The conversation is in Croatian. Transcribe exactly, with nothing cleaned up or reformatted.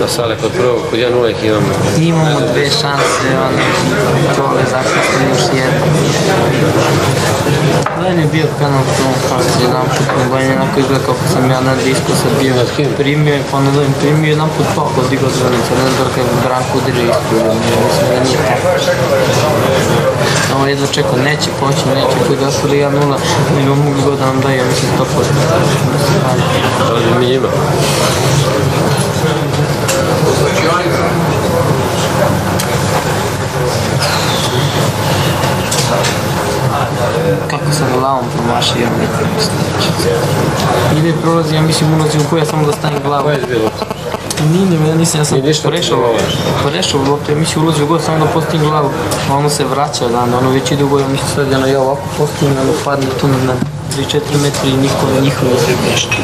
Na sale kod prvog, kod jedan uvijek imamo. Imamo dve šanse, ono, dole zaključno još jedna. Gledam je bio kanal Tom Fox, jedan put na Bajnje, onako izgleda kako sam ja na disku sad bio primio i ponudovim primio, jedan put pako digao zvonicu, ne znam da je Branko udirio ispravljeno, mislim da nije tako. Ovo jedva čekao, neće poći, neće, koji da su li jedan nula, ne mogu god da nam daju, ja mislim sto posto. Ali mi ima. Kako sam glavom promašio, ja ne treba stići. Ide prolazi, ja mislim ulazi u koja samo da stavim glavu. Koja je bilo? Nije, ja nisam, ja sam prešao prešao u loptu, ja mislim ulazi u god samo da postavim glavu, a ono se vraća, ono već ide u goj, ja mislim sad jedno ja ovako postavim, ono padne tu na tri četiri metri i niko njihovo ne treba nešto.